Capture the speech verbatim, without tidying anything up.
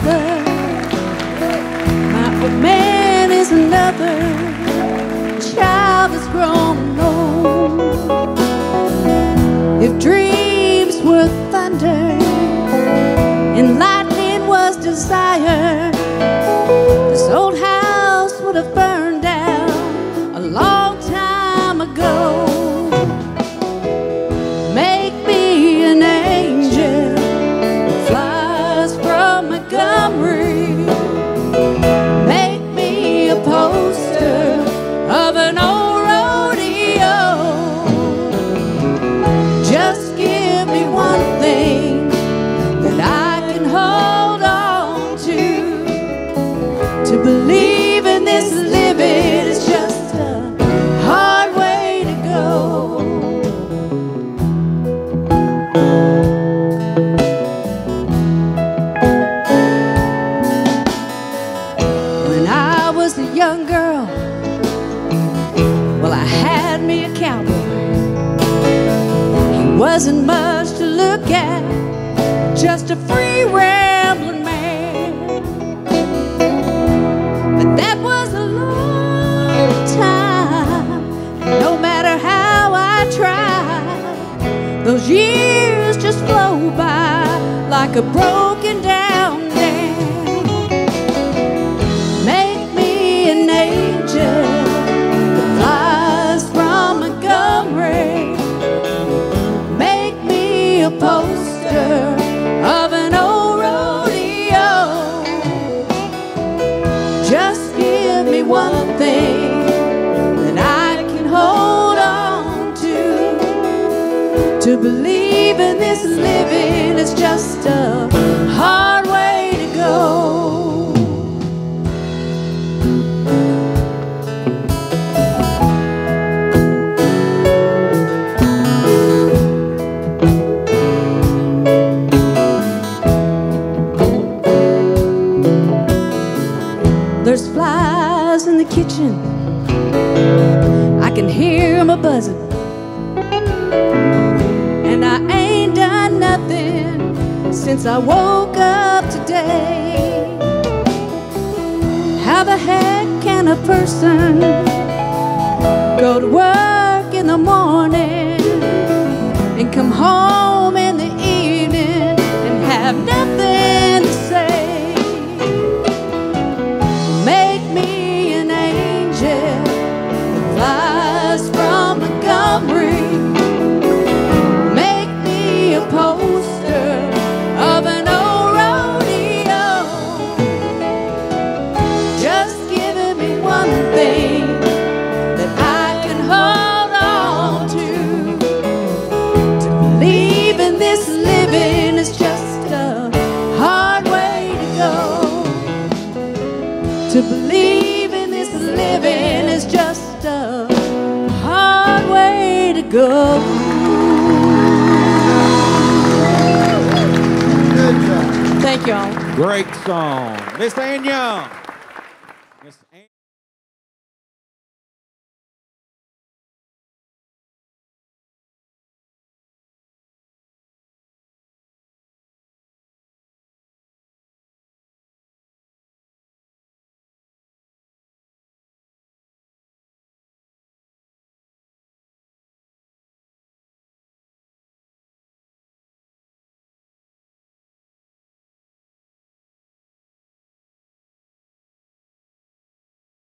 mother, my old man is another, child that's grown alone. If dreams were thunder and lightning was desire, this old house would have burned down a long time ago. Make me an angel that flies from Montgomery. Make me a poster of an old rodeo. Just give me one thing that I can hold on to. To believe in this living is just a hard way to go. When I was a young girl, well, I had me a cowboy. He wasn't much to look at, just a free rambling man. But that was a long time, and no matter how I tried, those years just flow by like a broken down dam. Make me an angel that flies from Montgomery. Make me a poster of an old rodeo. Just give me one thing that I can hold on to. To believe in this living is just a hard way to go. There's flies in the kitchen, I can hear them a buzzing, and I ain't done nothing since I woke up today. How the heck can a person go to work in the morning and come home in the evening and have nothing to say? Make me an angel that flies from Montgomery. Make me a poster of an old rodeo. Just giving me one thing that I can hold on to. To believe in this living is just a hard way to go. To believe in this living is just a hard way to go. Good job. Thank y'all. Great song. Miss Ann Young.